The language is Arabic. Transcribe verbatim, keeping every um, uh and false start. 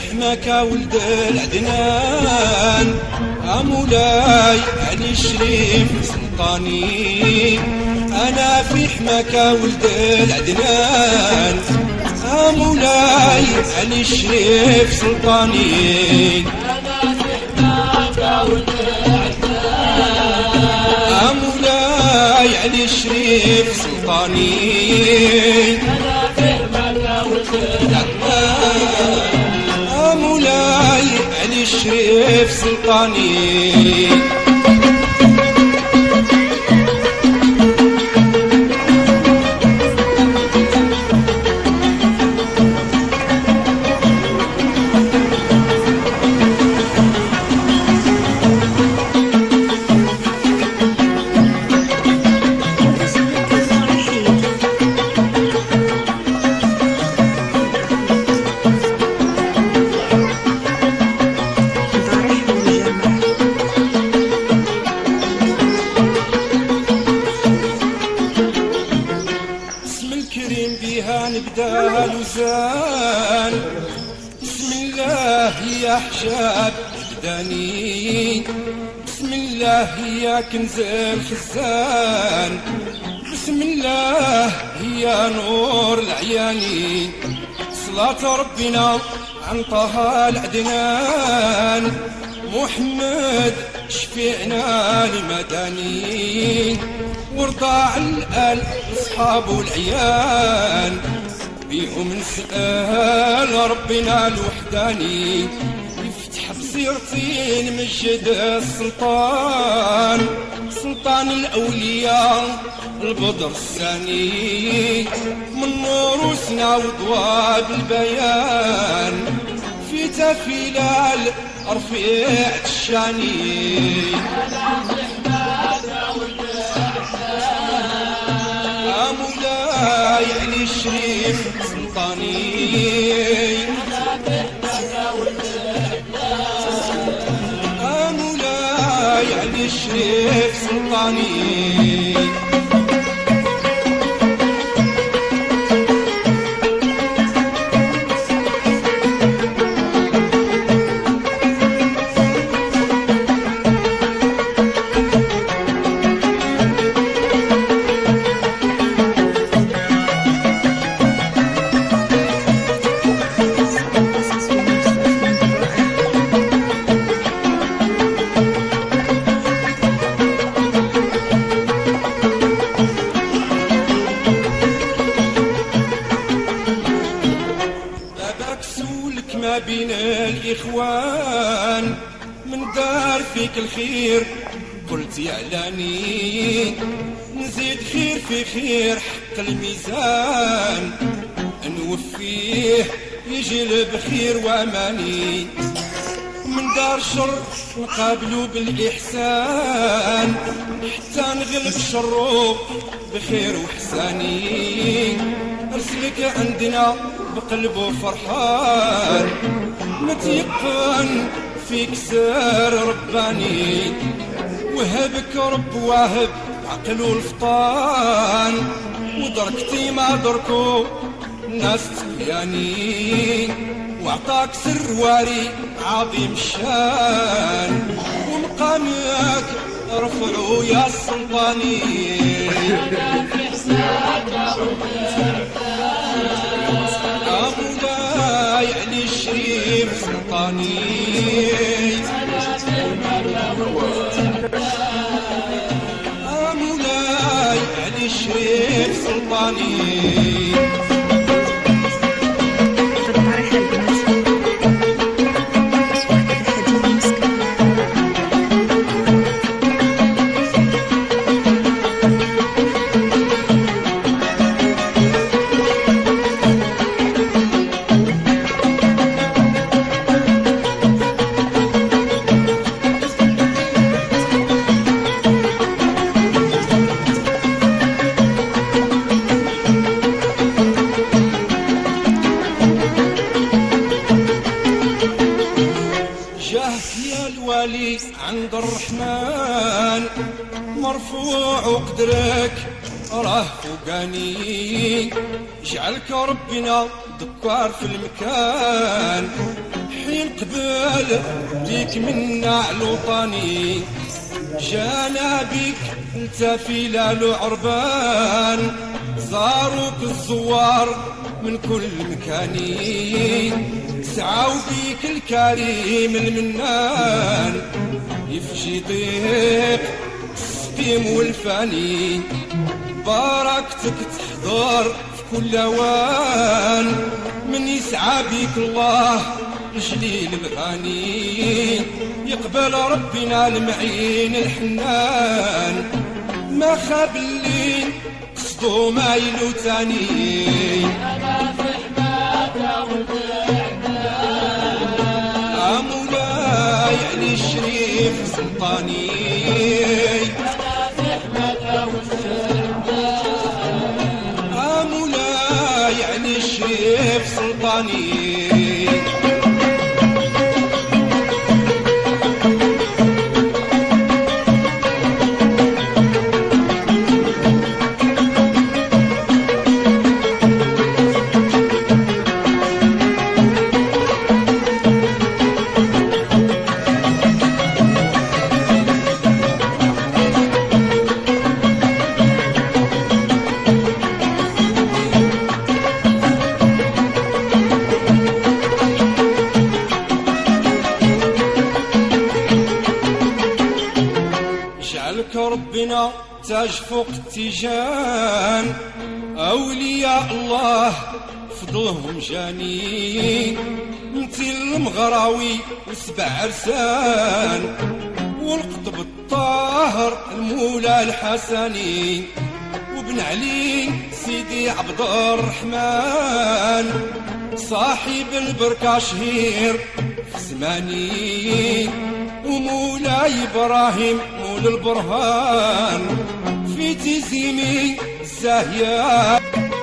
حماك ولد العدنان، مولاي علي الشريف سلطاني، أنا في حماك ولد العدنان، مولاي علي الشريف سلطاني، أنا في حماك ولد العدنان، مولاي علي الشريف سلطاني، أنا في حماك ولد العدنان، مولاي علي الشريف سلطاني. نبدا لوزان، بسم الله يا حجاب بداني، بسم الله يا كنز الخزان، بسم الله يا نور العياني، صلاة ربنا عن طه العدنان، محمد شفيعنا المداني، ورضاع الآل أصحاب العيان، بيهم نسأل ربنا الوحداني، يفتح بصيرتي نمجد السلطان، سلطان الأولياء البدر الثاني، من نور وسنا وضواب البيان، في تفيلال رفيع الشاني. مولاي علي الشريف سلطاني، مولاي علي الشريف سلطاني. ما بين الإخوان، من دار فيك الخير قلت يعلاني، نزيد خير في خير حق الميزان، نوفيه يجلب خير واماني، من دار شر نقابلو بالإحسان، حتى نغلب شرو بخير وحساني، أرسلك عندنا بقلبه فرحان، متيقن فيك سر رباني، وهبك رب واهب عقل والفطان، ودركتي ما دركو ناس تبياني، وعطاك سر واري عظيم الشان، ومقامك رفعوا يا السلطاني. مولاي علي الشريف سلطاني، مولاي علي الشريف سلطاني. الوالي عند الرحمن، مرفوع وقدرك راه فوقاني. جعلك ربنا دكار في المكان، حين قبل ديك منا علوطاني. جانا بك انت في لالو عربان، زاروك الزوار من كل مكاني. سعاو بيك الكريم المنان، يفجي ضيق السقيم والفاني. بركتك تحضر في كل اوان، من يسعى بيك الله جليل الغني. يقبل ربنا المعين الحنان، ما خاب الليل قصدو ما يلو تاني. أنا في حماك يا مولاي علي الشريف سلطاني. أنا في حماك يا مولاي علي الشريف سلطاني. جعلك ربنا تاج فوق التيجان، أولياء الله فضلهم جاني. انتي المغراوي وسبع عرسان، والقطب الطاهر المولى الحسني. وابن علي سيدي عبد الرحمن، صاحب البركة شهير في زماني. ومولاي إبراهيم مول البرهان، في تزيمي الزاهية.